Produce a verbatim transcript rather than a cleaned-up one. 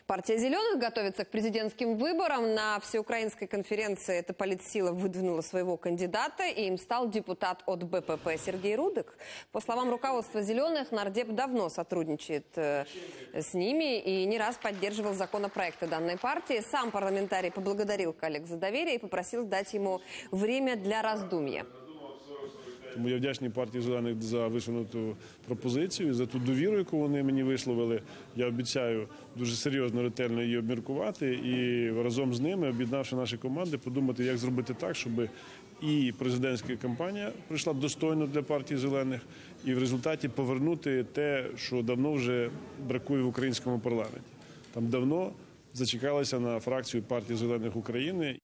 Партия «Зеленых» готовится к президентским выборам. На всеукраинской конференции эта политсила выдвинула своего кандидата, и им стал депутат от Бэ Пэ Пэ Сергей Рудык. По словам руководства «Зеленых», нардеп давно сотрудничает э, с ними и не раз поддерживал законопроекты данной партии. Сам парламентарий поблагодарил коллег за доверие и попросил дать ему время для раздумья. Тому я вдячний партії «Зелених» за висунуту пропозицію, за ту довіру, яку вони мені висловили. Я обіцяю дуже серйозно, ретельно її обміркувати і разом з ними, об'єднавши наші команди, подумати, як зробити так, щоб і президентська кампанія пройшла достойно для партії «Зелених», і в результаті повернути те, що давно вже бракує в українському парламенті. Там давно зачекалися на фракцію партії «Зелених» України.